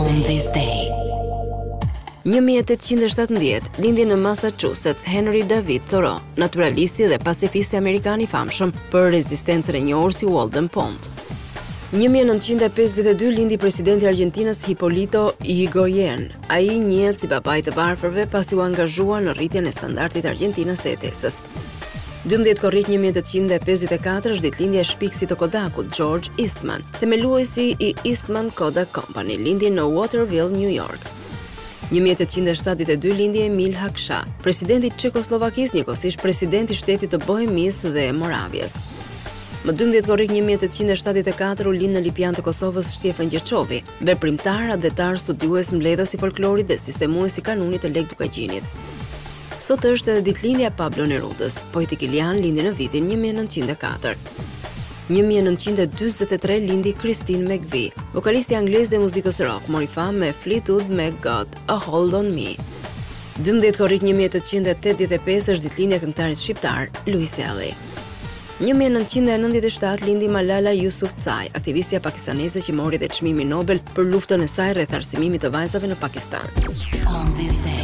On this day. 1817 lindi në Massachusetts Henry David Thoreau, naturalisti dhe pacifisti amerikan I famshëm për rezistencën e njohur si Walden Pond. 1952 lindi presidenti I Argentinës Hipólito Yrigoyen. Ai njihet si babai I të varfërve pasi u angazhua në rritjen e standardit të Argentinës të ETS-së. 12 korrik 1854 është ditëlindja e shpikësit të Kodakut, George Eastman, themeluesi I Eastman Kodak Company, lindi në Waterville, New York. 1872 lindi Emil Haksha, presidenti I Çekoslovakisë, njëkohësisht presidenti I shtetit të Bohemisë dhe Moravias. Më 12 korrik 1874 u lind në Lipian të Kosovës Shtjefën Gjeçovi, veprimtar, adhetar, studiues, mbledhës I folklorit dhe sistemues I kanunit të Lek Dukagjinit. Sot është edhe ditëlindja e Pablo Nerudës, poeti italian lindi në vitin 1904. 1943 lindi Christine McVie, vokalisti anglez dhe muzikës rock, mori famë me Fleetwood Mac God, A Hold on Me. 12 korrik 1885 është ditëlindja e këngëtarit shqiptar Louis Elli. 1997 lindi Malala Yousafzai, aktivistja pakistaneze që mori dhe çmimin Nobel për luftën e saj rreth arsimimit të vajzave në Pakistan. On this day.